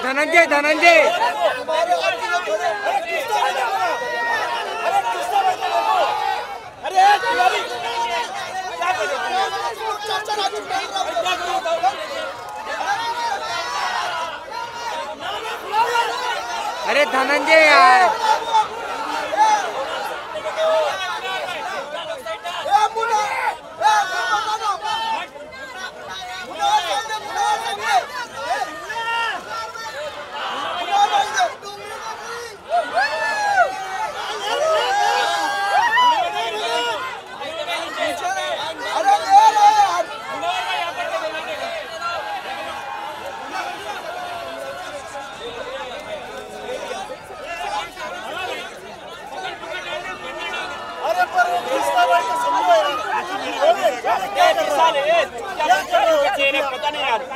धनंजय धनंजय अरे धनंजय यार पता नहीं यार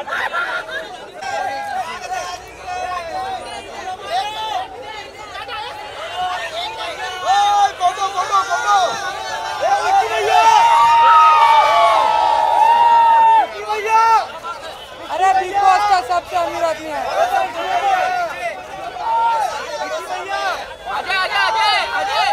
अरे बिग बॉस का सबसे अमीर आदमी है अजय अजय अजय अजय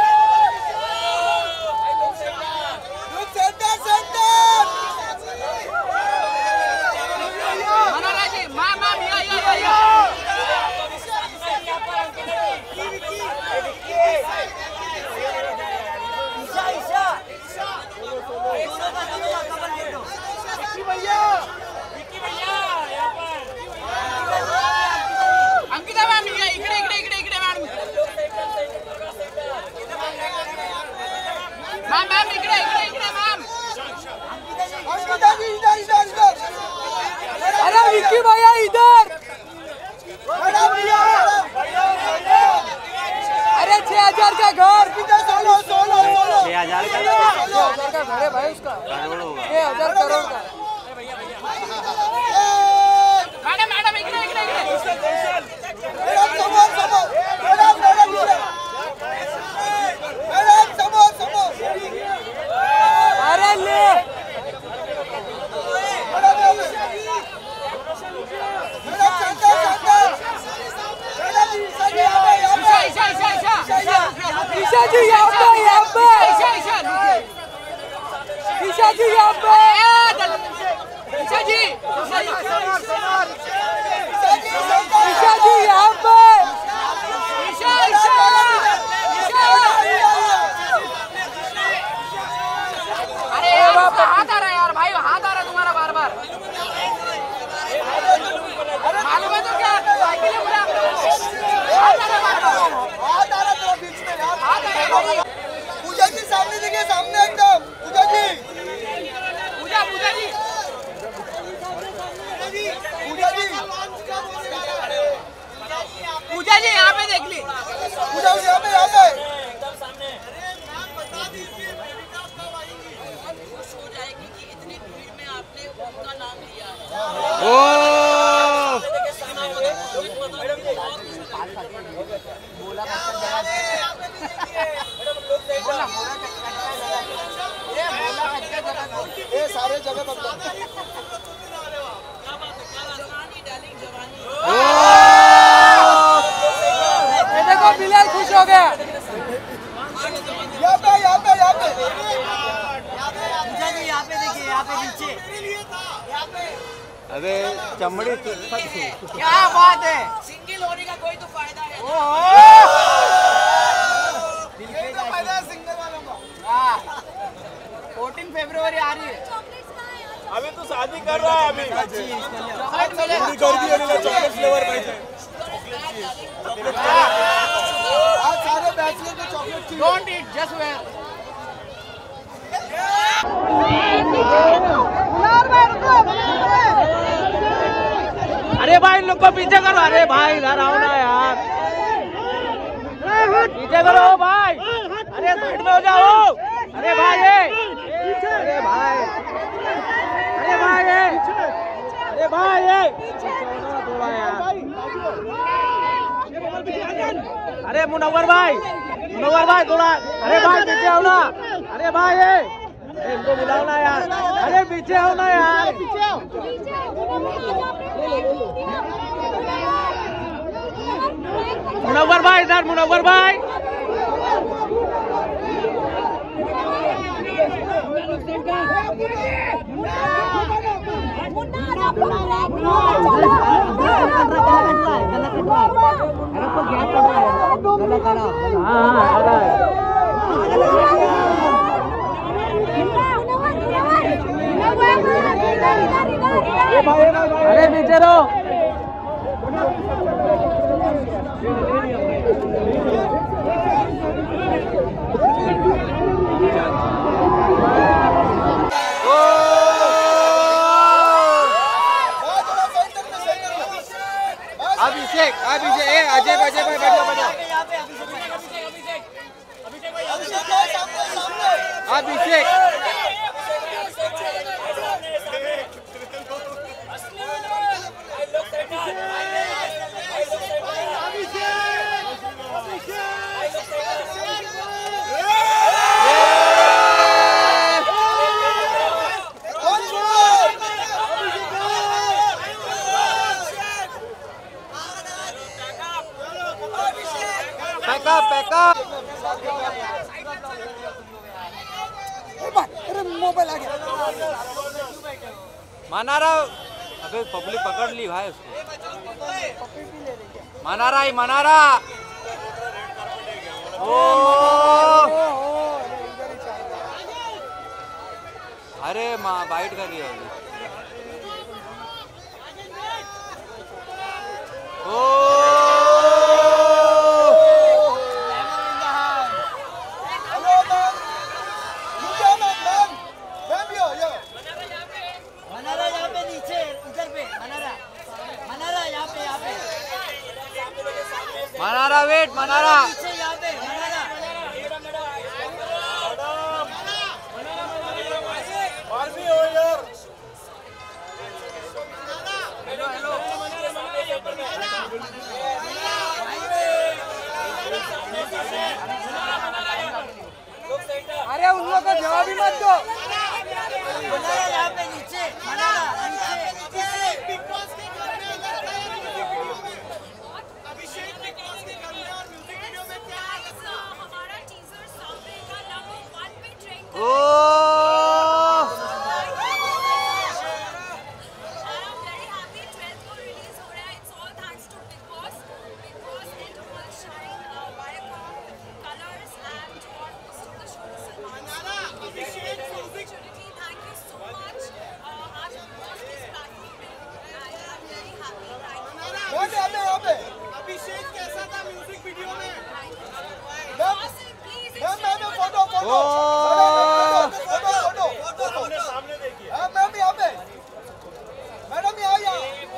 अंकिता मैम इकडे इकडे इकडे इकडे इकडे मॅडम मैम मैम इकडे इकडे इकडे मैम अंकिता जी इधर इधर इधर अरे विक्की भैया इधर अरे 6000 का घर 6000 का घर है भाई उसका 6000 करोड़ का मैडम मैडम इकडे इकडे इकडे अरे ले ईशा जी यहाँ पे ईशा जी यहाँ पे ईशा जी ईशा जी यहाँ पे ईशा ईशा अरे हाथ आ रहा है यार भाई हाथ आ रहा है तुम्हारा बार बार मालूम है तो क्या साइकिल है पूरा हाथ आ रहा है बार बार हाथ आ रहा तो बीच में हाथ आ रहा है पूजा जी सामने देखिए सामने एकदम पूजा जी पूजा पूजा जी पूजा जी पूजा जी यहाँ पे देख ली पूजा जी यहाँ पे एकदम सामने बता दीजिए खुश हो जाएगी कि इतनी भीड़ में आपने उनका नाम लिया है ये सारे जगह देखो बिलाल खुश हो गया यहाँ पे यहाँ पे यहाँ पे यहाँ पे देखिए यहाँ पे नीचे अरे चमड़ी क्या बात है सिंगल होने का कोई तो फायदा है फायदा है सिंगल वालों का 14 फरवरी आ रही है अभी तो शादी कर रहा है अभी चॉकलेट फ्लेवर आज सारे बैचलर को चॉकलेट चाहिए डोंट ईट जस्ट वेयर अरे भाई इन लोग को पीछे करो अरे भाई इधर आओ ना यार पीछे करो भाई अरे साइड में हो जाओ अरे भाई अरे भाई अरे भाई अरे भाई अरे मुनव्वर भाई थोड़ा अरे भाई पीछे आओ ना अरे भाई इनको बुलाओ ना यार अरे पीछे आओ ना यार पीछे आओ मुनव्वर भाई इधर, मुनव्वर भाई। अरे नीचे रहो। अभिषेक अभिषेक अजय अजय भाई बैठो बैठो। अभिषेक पैकअप। अरे मोबाइल आ गया। मनारा, अबे पब्लिक पकड़ ली भाई उसको। मनारा ही मनारा। ओ अरे माँ बाइट कर रही है अभी। ओ मनारा वेट मनारा। अरे उन लोगों को जवाब ही मत दो। मनारा यहाँ पे नीचे, मनारा नीचे। अभिषेक कैसा था म्यूजिक वीडियो में? फोटो सामने देखिए। मैम यहाँ पे, मैडम यहाँ।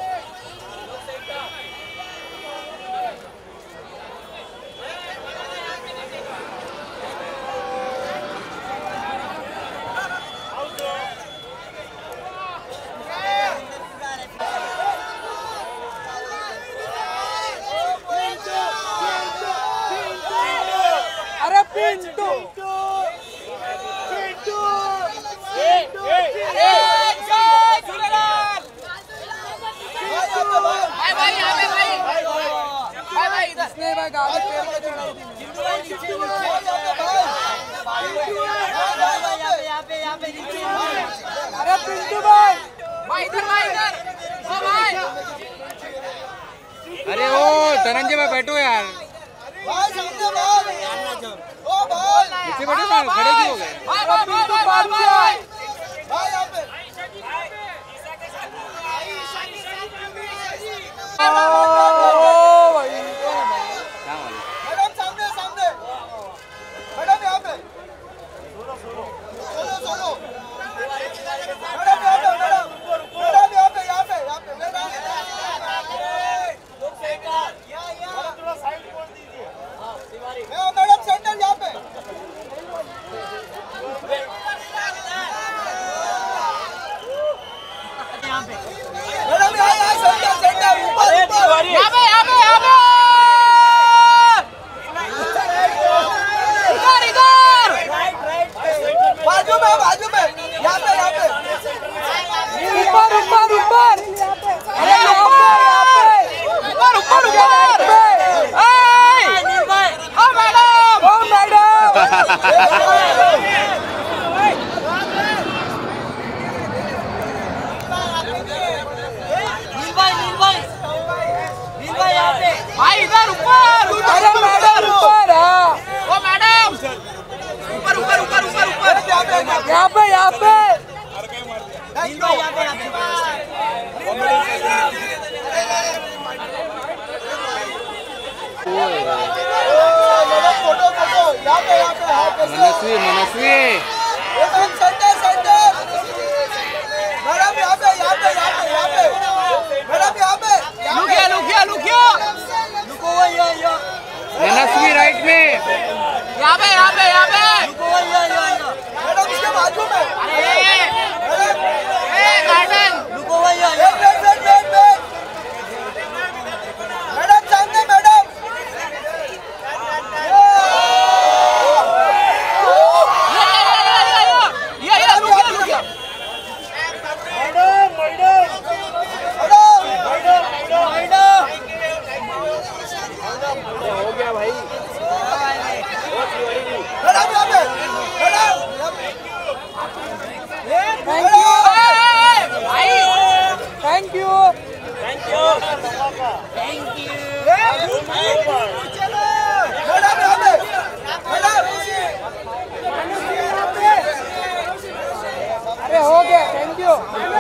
अरे पिंटू अरे पिंटू भाई इधर भाई। अरे ओ धनंजय भाई बैठो यार। भाई सामने भाई। ओ भाई पीछे बैठो ना, खड़े क्यों हो गए? भाई यहाँ पे। मैडम सामने सामने। मैडम यहाँ पे। सोलो। मैडम यहाँ पे, मैडम यहाँ पे। थोड़ा साइड कर दीजिए। मैडम सेंटर यहाँ पे। मैडम यहाँ सेंटर ऊपर। यहाँ पे भाई इधर ऊपर अरे मैडम ऊपर ओ मैडम ऊपर ऊपर ऊपर ऊपर ऊपर यहाँ पे फोटो फोटो यहाँ पे Manasvi Manasvi center center madam यहाँ पे मैडम यहाँ पे लुकिया मनस्वी राइट में यहाँ पे मैडम इसके बाजू में गार्डन मैडम सामने मैडम लुकिया हो गया भाई थैंक यू अरे हो गया थैंक यू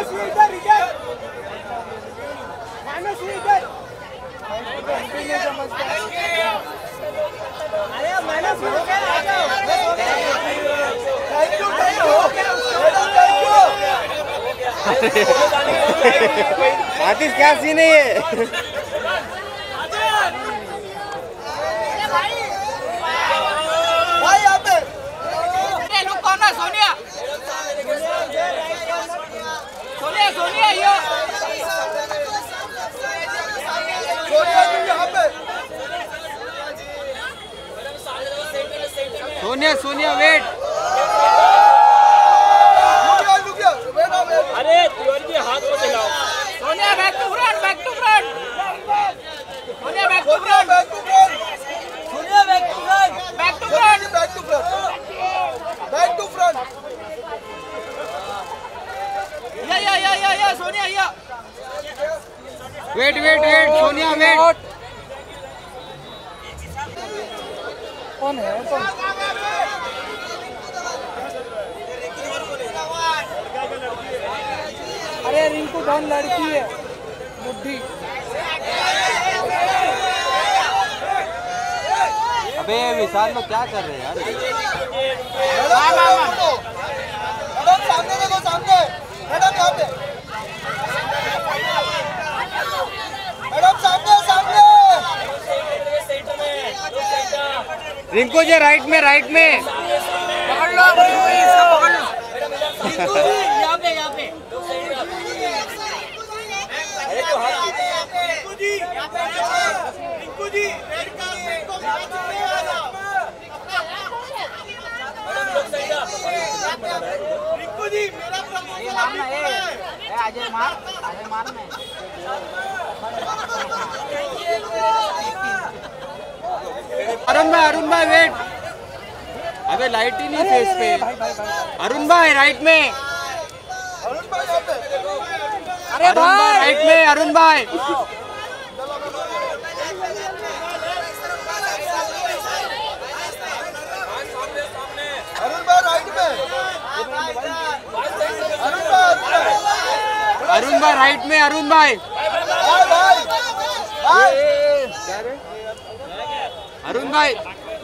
आतिश क्या सीन है ये भाई यहाँ पे लोग कौन है सोनिया यो सोनिया जी यहाँ पे सोनिया वेट अरे तिवारी जी हाथ को दिखाओ। Sonia back to front Sonia back to front या सोनिया या वेट सोनिया वेट कौन है अरे रिंकू डॉन लड़की है बुद्धि अबे विशाल लोग क्या कर रहे हैं यार मैडम सामने देखो सामने मैडम यहाँ पे मैडम सामने रिंकू जी राइट में पकड़ लो इसको पकड़ लो यहाँ पे रिंकू जी अजय मार में अरुण भाई वेट अबे लाइट ही नहीं फेस पे अरुण भाई राइट में अरुण भाई यहाँ पे अरे भाई राइट में अरुण भाई राइट में अरुण भाई राइट में अरुण भाई अरुण भाई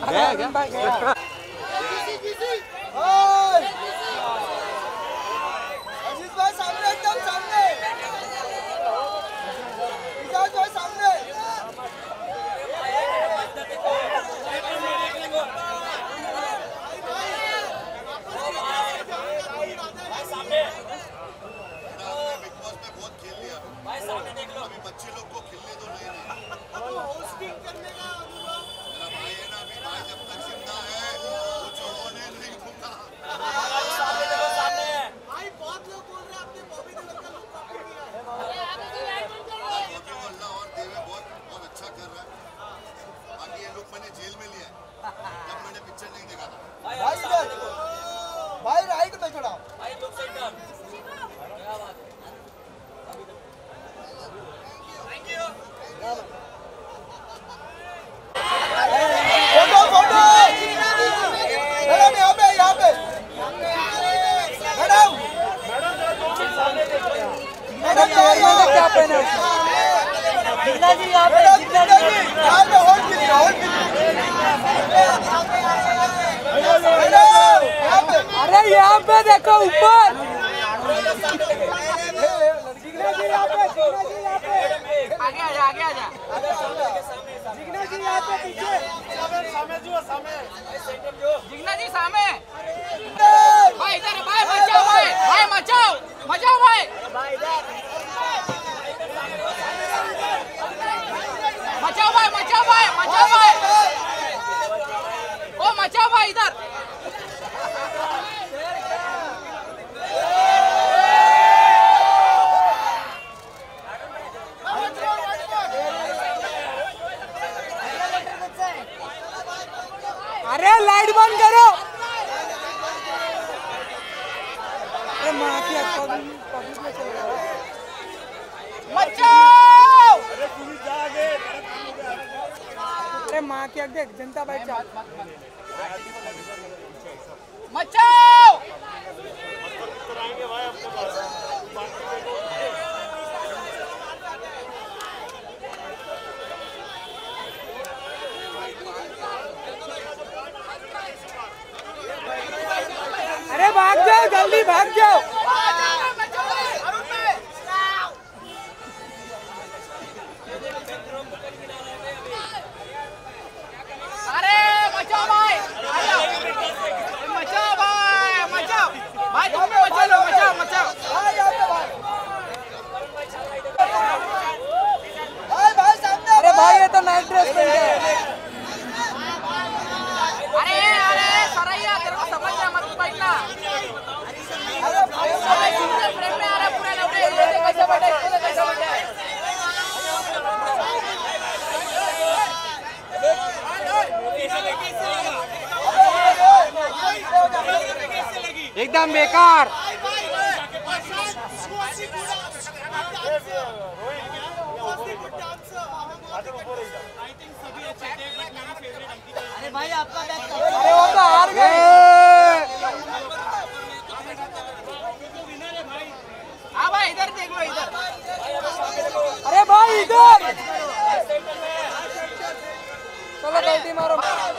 अजीत भाई सामने एकदम सामने विकास भाई सामने बच्चे लोग को खेलने दो नहीं होस्टिंग करने का मेरा भाई है ना अभी भाई जब तक जिंदा है यहाँ पे देखो ऊपर। आगे आजा, आगे आजा। जिग्ना जी यहाँ पे पीछे। जिग्ना जी सामने। भाई इधर भाई मचाओ भाई, भाई मचाओ, मचाओ भाई। मचाओ भाई, मचाओ भाई, मचाओ भाई। ओ मचाओ भाई इधर। अरे लाइट बंद करो। अरे माँ की पब्लिक में चल रहा है। मचाओ। अरे माँ की आगे जनता भाई चाल। मचाओ। अरे भाग जाओ, जल्दी भाग जाओ। अरे मचाओ भाई, मचाओ भाई, मचाओ भाई, तुम भी मचा लो, मचाओ मचाओ। अरे भाई ये तो नाइट ड्रेस पहन के। अरे अरे सरैया तेरे को समझ रहा मत पहनना। अरे फ्रेम में आ रहा पूरा लौटे, कैसे बैठे, कैसे बैठे। एकदम बेकार। अरे भाई आपका बैग अरे वो तो हार गए। हाँ भाई इधर देख लो इधर। अरे भाई इधर चलो गलती मारो।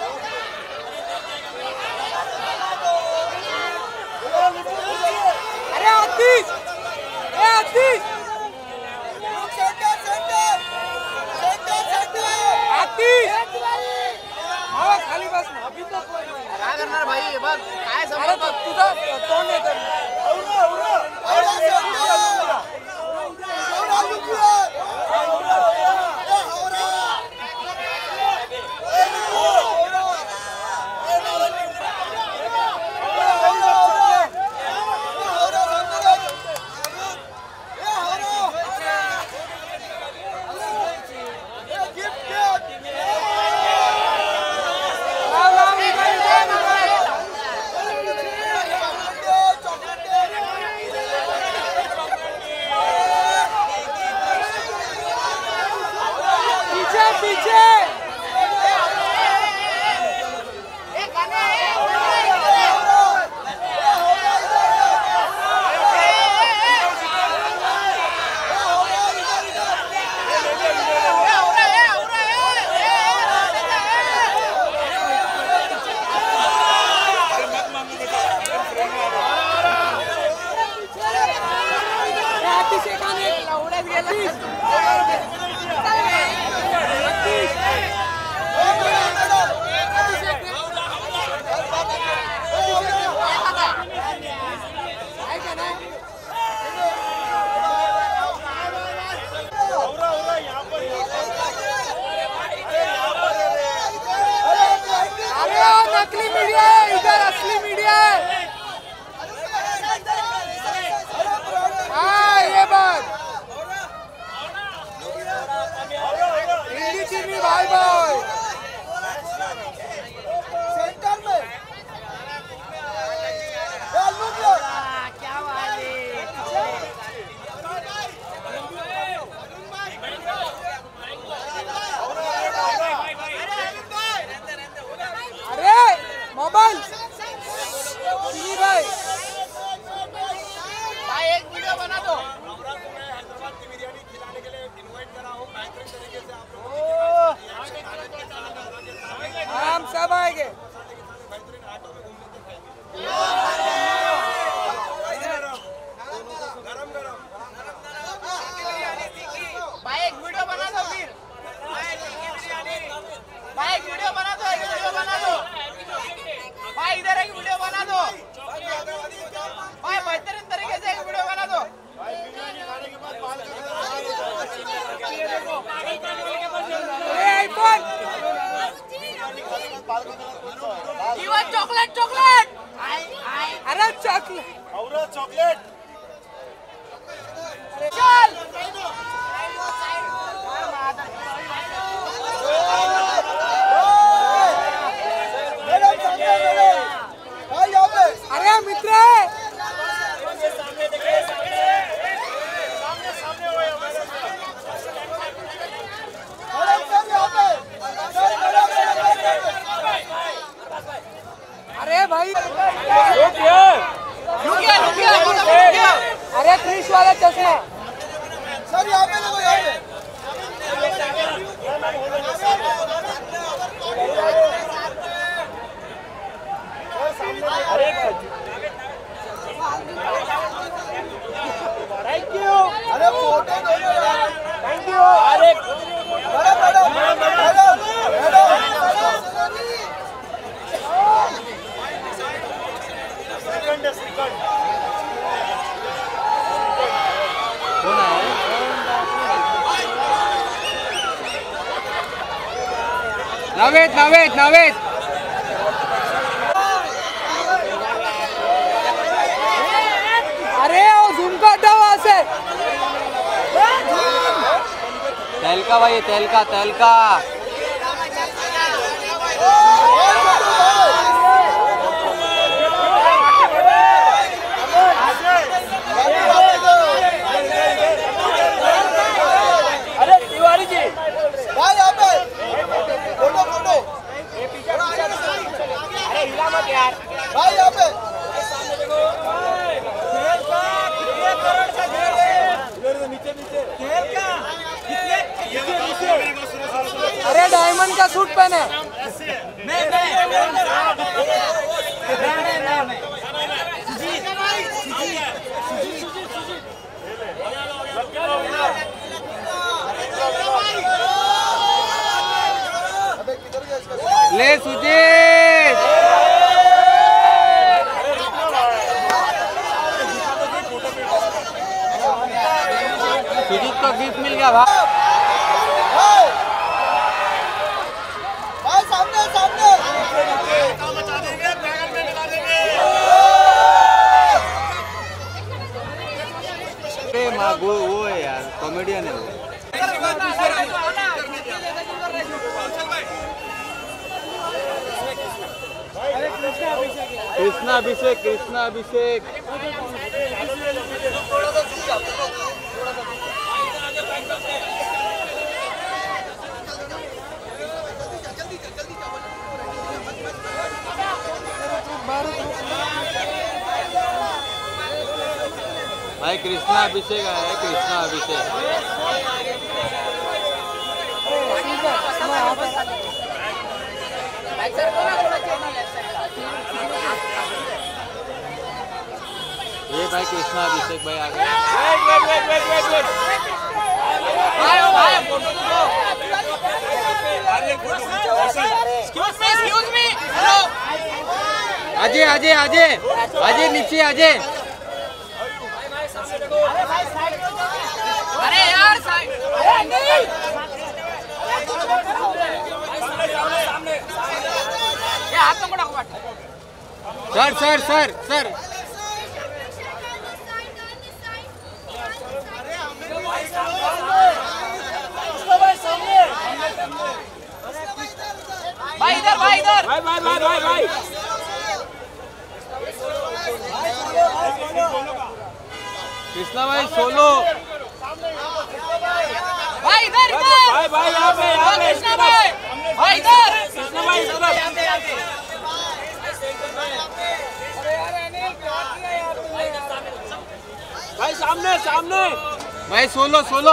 अरे आतिश, आतिश, आतिश खाली बस अभी तो क्या करणार भाई बघ काय समोर बघ तुझं तोंड येतं। नकली मीडिया है, इधर असली मीडिया है। हाँ ये बात हिंदी टीवी भाई भाई सेंटर में क्या बात है। अरे मोबाइल भाई भाई एक वीडियो बना दो। हैदराबाद की बिरयानी खिलाने के लिए इनवाइट करा हूँ। बेहतरीन तरीके से आप लोगों चॉकलेट चॉकलेट अरे चॉकलेट औरा चॉकलेट चल मैडम सामने मैडम भाई यहाँ पे अरे मित्र सामने देखिए सामने सामने हुए मैडम सर यहाँ पे सर मैडम अरे भाई रुकिए रुकिए रुकिए रुकिए अरे क्रिश वाला चश्मा सर यहाँ पे देखो यहाँ पे थैंक यू अरे फोटो दो यार थैंक यू अरे madam madam madam madam second second Naved Naved Naved अरे वो झूम का हटाओ वहाँ से तेल का भाई तेल का अरे तिवारी जी भाई यहाँ पे फोटो फोटो अरे हिला मत यार भाई यहाँ पे अरे डायमंड का सूट पहने अबे किधर गया इसका ले सुजीत को गिफ्ट मिल गया भाई भाई सामने सामने मचा देंगे बैगन में मिला देंगे वो है यार कॉमेडियन है वो कृष्णा अभिषेक भाई कृष्णा अभिषेक आया है ये भाई कृष्णा अभिषेक भाई आ गए एक्सक्यूज मी हेलो अजय नीचे अजय अरे यार साइड अरे नहीं ये हाथ पकड़ो सर भाई इधर भाई कृष्णा भाई सोलो भाई इधर भाई यहाँ पे कृष्णा भाई भाई इधर कृष्णा भाई भाई सामने भाई सोलो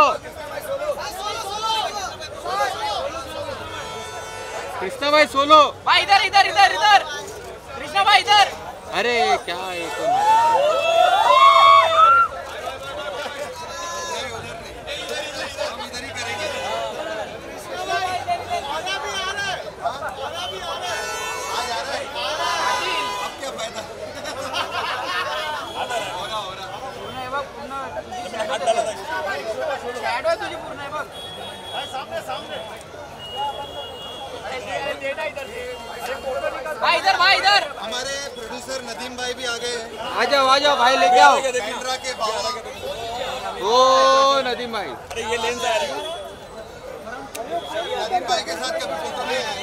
कृष्णा भाई सोलो भाई इधर कृष्णा भाई इधर अरे क्या है शॅडो आहे तुझी पूर्ण आहे बघ भाई इधर आ जाओ भाई लेके आओ। कैमरा के बाबा ओ नदीम भाई, नदीम भाई के साथ कभी फोटो नहीं आए।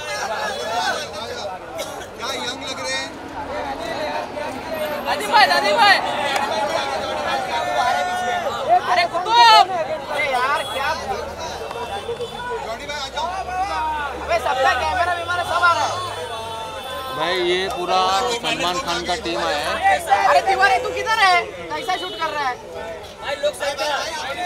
क्या यंग लग रहे हैं। नदीम भाई अरे कुतुब, अरे यार क्या जॉनी भाई आ जाओ। अबे सबका कैमरा विमारा सब आ रहा है। भाई ये पूरा सलमान खान का टीम आया है। अरे तिवारी तू किधर है, कैसा शूट कर रहा है? भाई लोग साइड पे,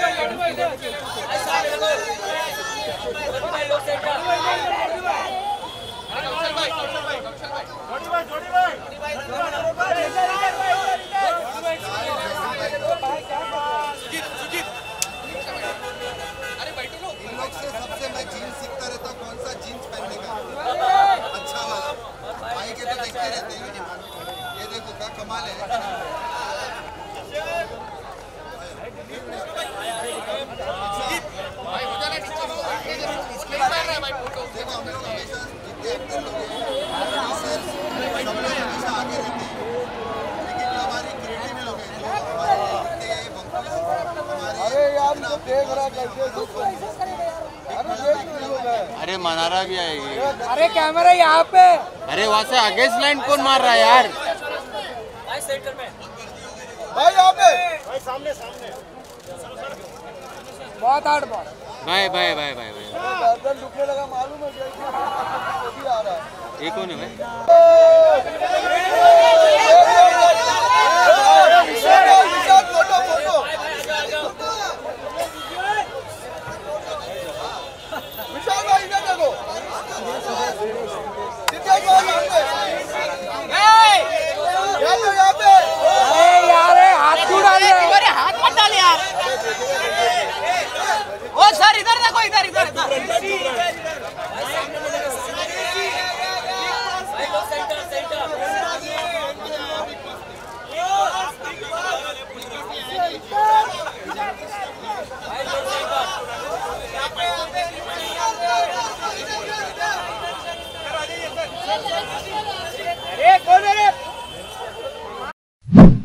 इन लोग से सबसे मैं जीन्स सीखता रहता हूँ, कौन सा जीन्स पहनने का अच्छा वाला। भाई के तो देखते रहते हैं। ये देखो क्या कमाल है। देखो हम लोग हमेशा जितने एक्टर लोग हैं, प्रोड्यूसर्स, सब लोग हमेशा आगे रहते हैं। लेकिन जो हमारी क्रिएटिव लोग हैं, जो हमारे लिखते हैं, बंकुश, हमारे अरे यार तो देख रहा कैसे अरे मनारा भी आएगी। अरे कैमरा यहाँ पे। अरे वहाँ से अगेंस्ट लाइन कौन मार रहा है यार? भाई यहाँ पे सामने सामने बहुत हार्ड बॉल। भाई गर्दन दुखने लगा, मालूम है क्या? भी आ रहा है। ये कौन है भाई? फोटो विशाल भाई इधर देखो। दिनेश भाई यहाँ पे अरे यार हाथ क्यों डाल रहे हो? तिवारी हाथ मत डाल यार। ओ सर इधर देखो, इधर अरे कौन है रे?